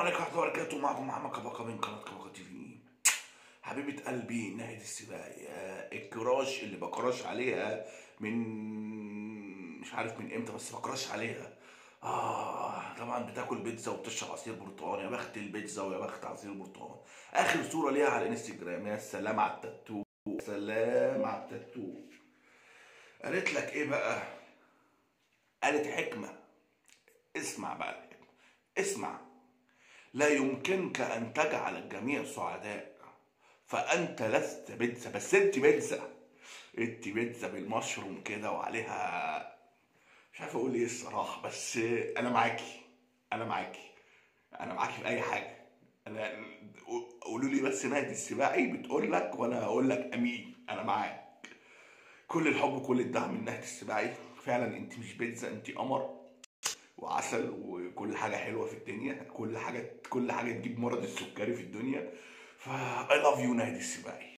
عليكم ورحمة الله وبركاته. معكم محمد كبكة من قناة كبكة تي في. حبيبة قلبي ناهد السباعي، الكراش اللي بكراش عليها من مش عارف من امتى، بس بكراش عليها. طبعا بتاكل بيتزا وبتشرب عصير برتقال. يا بخت البيتزا ويا بخت عصير البرتقال. اخر صورة ليها على الانستجرام، يا سلام على التاتو، سلام على التاتو. قالت لك ايه بقى؟ قالت حكمة. اسمع بقى الحكمة، اسمع. لا يمكنك أن تجعل الجميع سعداء، فأنت لست بيتزا، بس أنت بيتزا. أنت بيتزا بالمشروم كده وعليها مش عارف أقول إيه الصراحة، بس أنا معاكي. أنا معاكي. أنا معاكي في أي حاجة. أنا قولوا لي بس نادي السباعي بتقول لك وأنا هقول لك أمين. أنا معاك. كل الحب وكل الدعم من ناحية السباعي. فعلا أنت مش بيتزا، أنت قمر وعسل وكل حاجه حلوه في الدنيا. كل حاجه تجيب مرض السكري في الدنيا. فا I love you ناهد السباعي.